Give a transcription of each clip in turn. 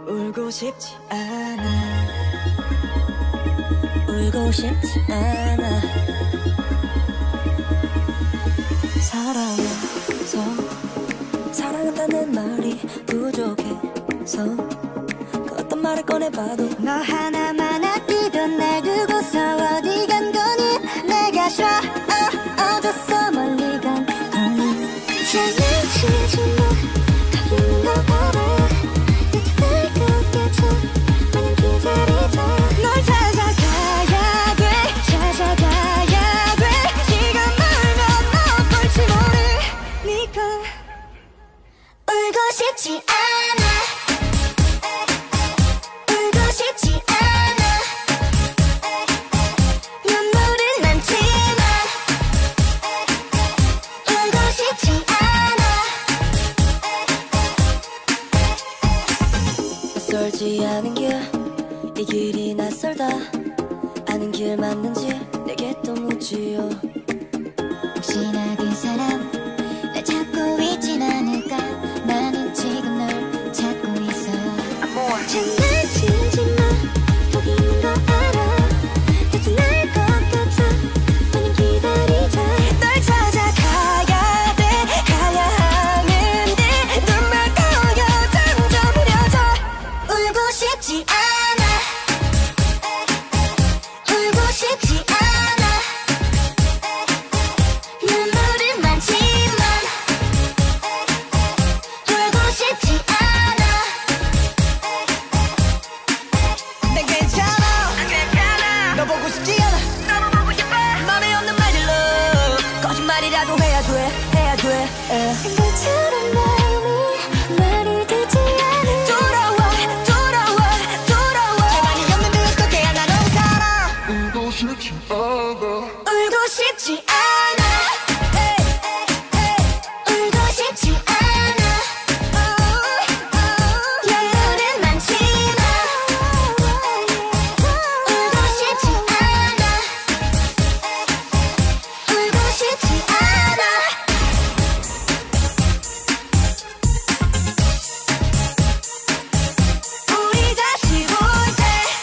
울고 싶지 않아. 울고 싶지 않아. 사랑해서 사랑한다는 말이 부족해서 그 어떤 말을 꺼내봐도 너 하나만 아끼던 날 두고서 어디 간 거니. 내가 싫어 어졌어 멀리 간 거니. 장난치지 마 거기 있는 거 알아. 날 것 같아 마냥 기다리자. 널 찾아가야 돼 찾아가야 돼. 시간 멀면 너 볼지 모르니까. 울고 싶지 않아. 울고 싶지 않아. 눈물은 많지만 울고 싶지 않아. 낯설지 않은 길, 이 길이 낯설다. 아는 길 맞는지 내게 또 묻지요. 혹시나 그 사람 날 찾고 있진 않을까. 나는 지금 널 찾고 있어요. 장난치지 마 거기 있는 거 알아. 대체 날 것 같아 마냥 기다리자. 널 찾아가야 돼 가야 하는데 눈물 고여 점점 흐려져. 울고 싶지 않아. 울고 싶지 않아. 눈물은 많지만 울고 싶지 않아. 난 괜찮아. 너 보고 싶지 않아. 너무 보고 싶어. 맘에 없는 말들로 거짓말이라도 해야 돼. 생각처럼 마음이 말이 되지 않아. 돌아와. 가만히 없는데 어떻게 난 너무 살아. 울고 싶지 않아. 울고 싶지 않아. 울고 싶지 않아. 눈물은 많지만 울고 싶지 않아. 울고 싶지 않아. 우리 다시 볼 때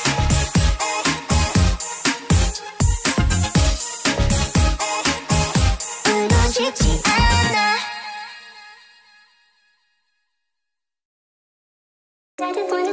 울고 싶지 않아.